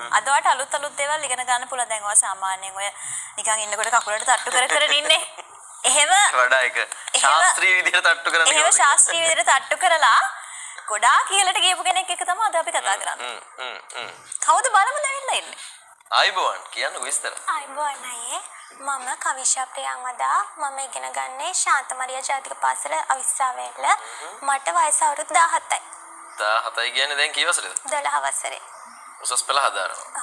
අද වට අලුත් දේවල් ඉගෙන ගන්න පුළුවන්. දැන් ඔය සාමාන්‍යයෙන් ඔය නිකන් ඉන්නකොට කකුලට තට්ටු කර ඉන්නේ. එහෙම වඩා එක ශාස්ත්‍රීය විදිහට තට්ටු කරන්න එහෙම ශාස්ත්‍රීය විදිහට තට්ටු කරලා ගොඩාක් ඉහළට ගියපු කෙනෙක් එක්ක තමයි අද අපි කතා කරන්නේ. කවුද බලමුද ඇවිල්ලා ඉන්නේ? ආයිබෝන් කියන්නකෝ විස්තර. ආයිබෝන් අයියේ. මම කවිෂා ප්‍රියංවදා. මම ඉගෙන ගන්නේ ශාන්තමරියා ජාතික පාසල අවිස්සාවේල. මට වයස අවුරුදු 17යි. 17යි කියන්නේ දැන් කී වසරේද? 12 වසරේ. උසස් පෙළ හදාරනවා.